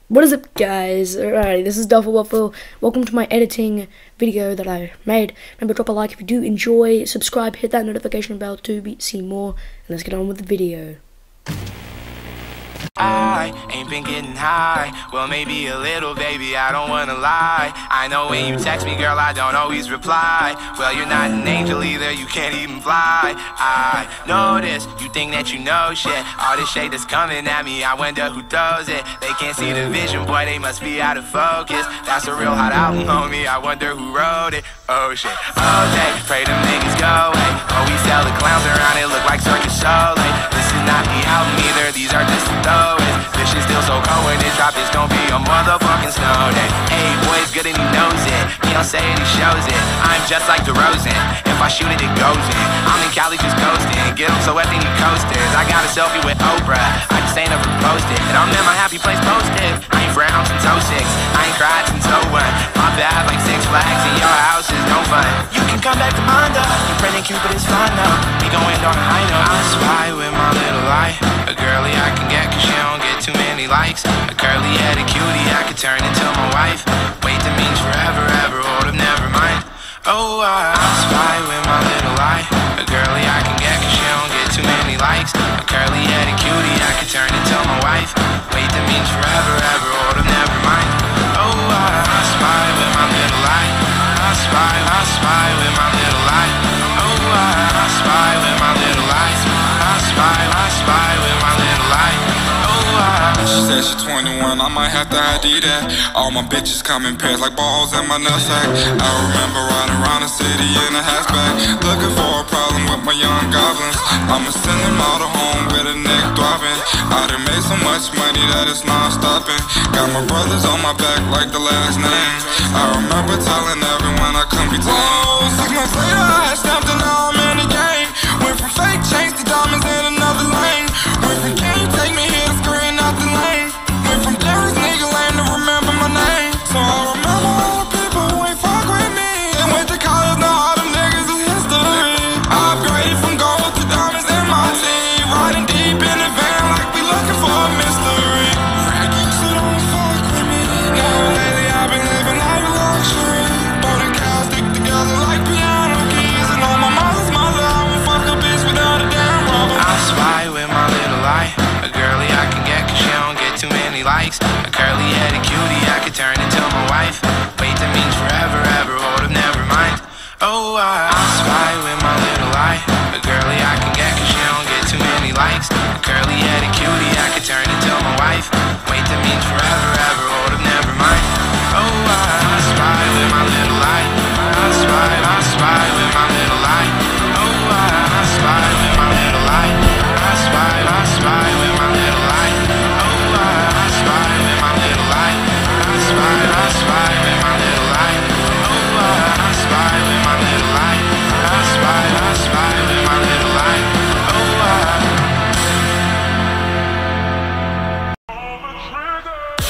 What is up, guys? Alright, this is Duffel Waffle. Welcome to my editing video that I made. Remember, drop a like if you do enjoy, subscribe, hit that notification bell to see more, and let's get on with the video. I ain't been getting high, well maybe a little, baby, I don't wanna lie. I know when you text me, girl, I don't always reply. Well, you're not an angel either, you can't even fly. I know this, you think that you know shit. All this shade that's coming at me, I wonder who throws it. They can't see the vision, boy, they must be out of focus. That's a real hot album, homie, I wonder who wrote it. Oh shit, okay, pray them niggas go away. Oh, we sell the clowns around, it look like Circus Soleil. This is not the album either, these are just the throwaways. This shit's still so cold when it drop, it's gon' be a motherfucking snow day. Hey, boy, it's good and he knows it. He don't say it, he shows it. I'm just like DeRozan. If I shoot it, it goes in. I'm in Cali just coasting. Get him so wet, they need coasters. I got a selfie with Oprah. I just ain't ever posted. And I'm in my happy place posted. I ain't frowned since '06. I ain't cried since '01. My bad like Six Flags and your house is no fun. You can come back to mine though. Your friend and Cupid is fun though. We gon' end on a high note. I spy with my little eye. A girlie I can get cause she don't get too many likes. A curly headed cutie I could turn into my wife. Wait, that means forever, ever, hold up, never mind. Oh, I spy with my little eye. A girlie I can get cause she don't get too many likes. A curly headed cutie I could turn into my wife. Wait, that means forever, ever, hold up, never mind. Oh, I spy with my little eye. I spy with my little eye. Oh, I spy with my little eye. I spy with my little eye. She said she's 21, I might have to ID that. All my bitches come in pairs like balls in my nutsack. I remember riding around the city in a hatchback, looking for a problem with my young goblins. I'ma send them all to home with a neck throbbing. I done made so much money that it's non-stopping. Got my brothers on my back like the last name. I remember telling everyone I couldn't be tamed. Oh, 6 months later I had snapped and now I'm in the game. Went from fake chains to diamonds in another lane. Went from can you take me here to screen out the lane. Went from Jerry's nigga lane to remember my name. So I remember all the people who ain't fuck with me. And went to college, now all them niggas is history. I upgraded from gold to diamonds in my team. Riding deep in the van like we looking for a mystery. So don't fuck with me. Now lately I've been living life of luxury. Both and cows stick together like piano keys. And on my mother's mother, I won't fuck a bitch without a damn rubber. I spy with my little eye. A girlie I can get cause she don't get too many likes. A curly headed cutie I could turn into my wife. Wait, that means forever, ever, hold up, never mind. Oh, I spy with my little eye. A girlie I can get cause she don't get too many likes. A curly headed cutie I could turn into my wife. Wait, that means forever, ever, hold up, never mind. Oh, I spy with my little eye. I spy with my little eye. Oh, I spy with my little eye. I spy with my little eye. Oh, I spy with my little eye. I spy with my little eye. Oh, I spy with my little eye. I spy with my little eye. Oh,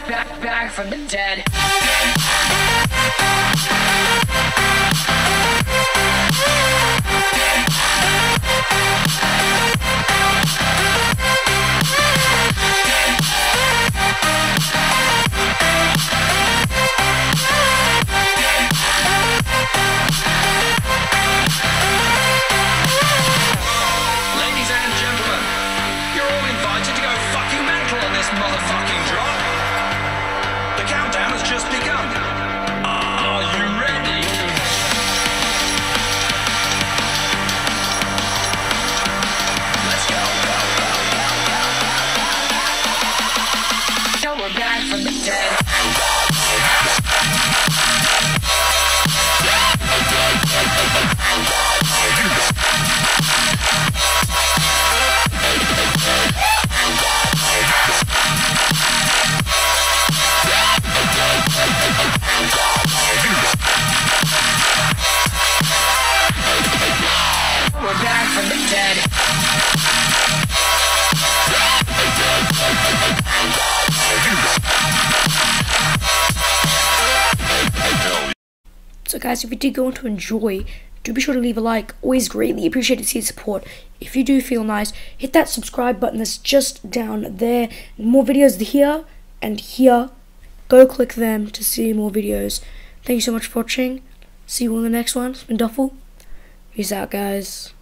back from the dead. Ladies and gentlemen, you're all invited to go fucking mental on this motherfucking drop. The countdown has just begun. Are you ready? Let's go. Now we're back from the dead. We're back from the dead. So guys, if you did go on to enjoy, do be sure to leave a like. Always greatly appreciate to see the support. If you do feel nice, hit that subscribe button that's just down there. More videos here and here. Go click them to see more videos. Thank you so much for watching. See you on the next one. It's been Duffel. Peace out, guys.